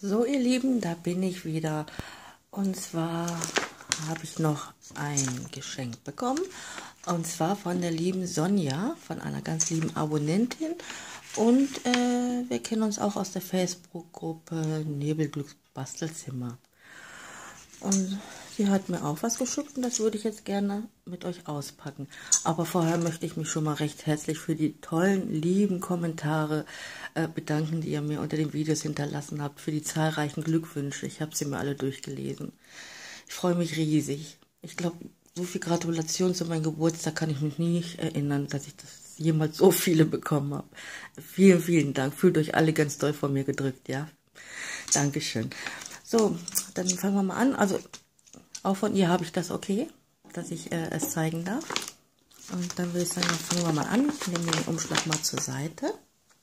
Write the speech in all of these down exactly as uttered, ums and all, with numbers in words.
So, ihr Lieben, da bin ich wieder. Und zwar habe ich noch ein Geschenk bekommen. Und zwar von der lieben Sonja, von einer ganz lieben Abonnentin. Und äh, wir kennen uns auch aus der Facebook-Gruppe Nebelglücks Bastelzimmer. Und sie hat mir auch was geschickt und das würde ich jetzt gerne mit euch auspacken. Aber vorher möchte ich mich schon mal recht herzlich für die tollen, lieben Kommentare äh, bedanken, die ihr mir unter den Videos hinterlassen habt, für die zahlreichen Glückwünsche. Ich habe sie mir alle durchgelesen. Ich freue mich riesig. Ich glaube, so viel Gratulation zu meinem Geburtstag kann ich mich nicht erinnern, dass ich das jemals so viele bekommen habe. Vielen, vielen Dank. Fühlt euch alle ganz doll von mir gedrückt, ja? Dankeschön. So, dann fangen wir mal an. Also, auch von ihr habe ich das okay, dass ich äh, es zeigen darf. Und dann würde ich sagen, fangen wir mal an. Ich nehme den Umschlag mal zur Seite.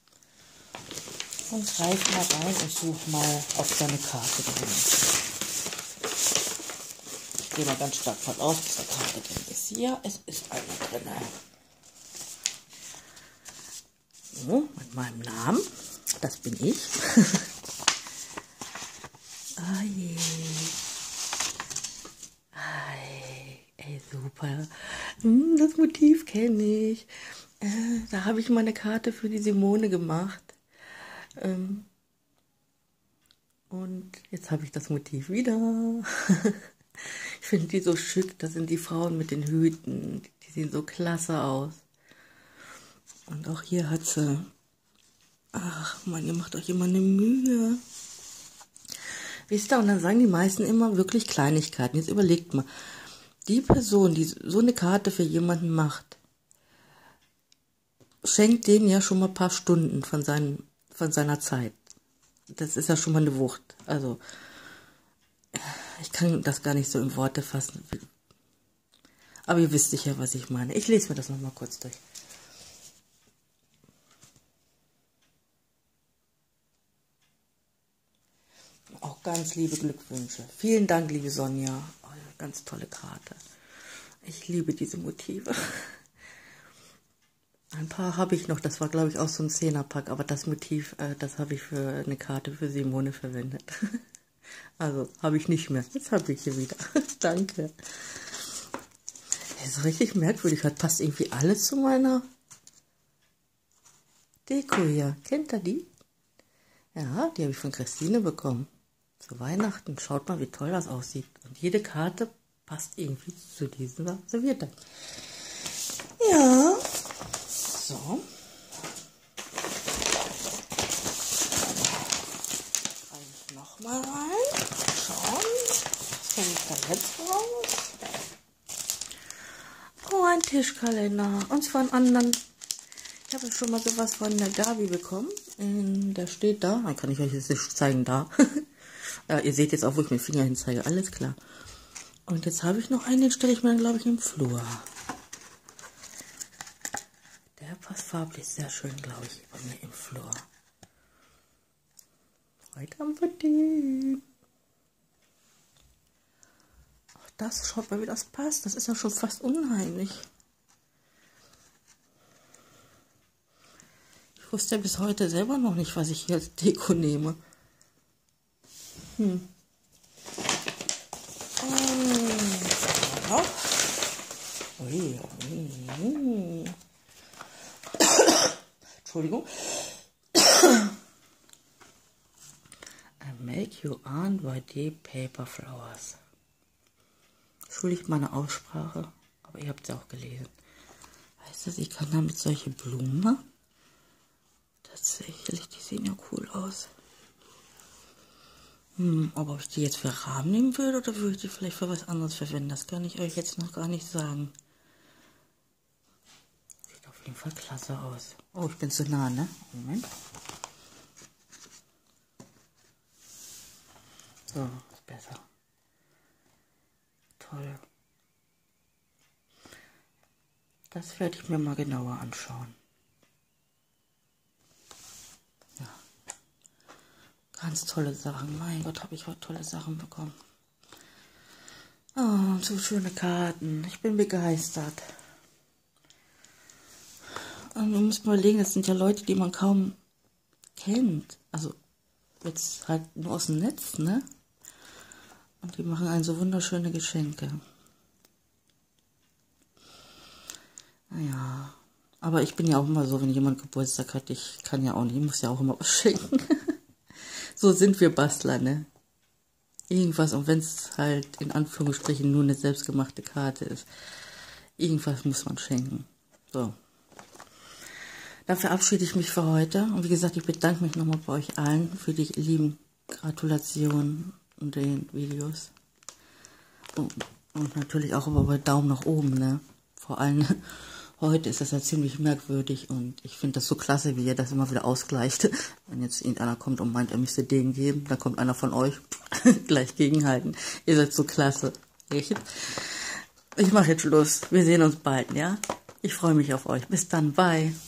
Und greife mal rein und suche mal auf seine Karte drin. Ich gehe mal ganz stark von aus, dass eine Karte drin ist. Ja, es ist eine drin. So, mit meinem Namen. Das bin ich. Ah je. Ei, ey, super. Das Motiv kenne ich. Äh, da habe ich mal eine Karte für die Simone gemacht. Ähm, und jetzt habe ich das Motiv wieder. Ich finde die so schick. Das sind die Frauen mit den Hüten. Die sehen so klasse aus. Und auch hier hat sie... Ach Mann, ihr macht euch immer eine Mühe. Wisst ihr, und dann sagen die meisten immer wirklich Kleinigkeiten. Jetzt überlegt mal, die Person, die so eine Karte für jemanden macht, schenkt denen ja schon mal ein paar Stunden von, seinen, von seiner Zeit. Das ist ja schon mal eine Wucht. Also, ich kann das gar nicht so in Worte fassen. Aber ihr wisst sicher, was ich meine. Ich lese mir das nochmal kurz durch. Auch ganz liebe Glückwünsche. Vielen Dank, liebe Sonja. Oh, ganz tolle Karte. Ich liebe diese Motive. Ein paar habe ich noch. Das war, glaube ich, auch so ein Zehnerpack. Aber das Motiv, äh, das habe ich für eine Karte für Simone verwendet. Also, habe ich nicht mehr. Jetzt habe ich hier wieder. Danke. Das ist richtig merkwürdig. Das passt irgendwie alles zu meiner Deko hier. Kennt ihr die? Ja, die habe ich von Christine bekommen. Zu Weihnachten. Schaut mal, wie toll das aussieht. Und jede Karte passt irgendwie zu diesem Servierteig. Ja. So. Rein ich nochmal rein. Schauen. Was komme ich da jetzt raus? Oh, ein Tischkalender. Und zwar einen anderen. Ich habe schon mal sowas von der Gabi bekommen. Der steht da. Dann kann ich euch jetzt nicht zeigen, da. Ja, ihr seht jetzt auch, wo ich mit dem Finger hin zeige. Alles klar. Und jetzt habe ich noch einen, den stelle ich mir dann, glaube ich, im Flur. Der passt farblich sehr schön, glaube ich, bei mir im Flur. Heute haben wir den. Auch das, schaut mal, wie das passt. Das ist ja schon fast unheimlich. Ich wusste ja bis heute selber noch nicht, was ich hier als Deko nehme. Hm. Oh. Ui, ui. Entschuldigung. I make you on Y D Paper Flowers. Entschuldigt meine Aussprache, aber ihr habt es ja auch gelesen. Heißt das, ich kann damit solche Blumen machen? Tatsächlich, die sehen ja cool aus. Hm, aber ob ich die jetzt für Rahmen nehmen würde oder würde ich die vielleicht für was anderes verwenden, das kann ich euch jetzt noch gar nicht sagen. Sieht auf jeden Fall klasse aus. Oh, ich bin zu nah, ne? Moment. So, ist besser. Toll. Das werde ich mir mal genauer anschauen. Ganz tolle Sachen. Mein Gott, habe ich heute tolle Sachen bekommen. Oh, so schöne Karten. Ich bin begeistert. Und man muss mal überlegen, das sind ja Leute, die man kaum kennt. Also jetzt halt nur aus dem Netz, ne? Und die machen einen so wunderschöne Geschenke. Naja, aber ich bin ja auch immer so, wenn jemand Geburtstag hat, ich kann ja auch nicht, ich muss ja auch immer was schenken. So sind wir Bastler, ne? Irgendwas, und wenn es halt in Anführungsstrichen nur eine selbstgemachte Karte ist, irgendwas muss man schenken. So. Dann verabschiede ich mich für heute. Und wie gesagt, ich bedanke mich nochmal bei euch allen für die lieben Gratulationen und den Videos. Und, und natürlich auch immer bei Daumen nach oben, ne? Vor allem heute ist das ja ziemlich merkwürdig und ich finde das so klasse, wie ihr das immer wieder ausgleicht. Wenn jetzt irgendeiner kommt und meint, er müsste den geben, dann kommt einer von euch gleich gegenhalten. Ihr seid so klasse. Echt? Ich mache jetzt Schluss. Wir sehen uns bald, ja? Ich freue mich auf euch. Bis dann. Bye.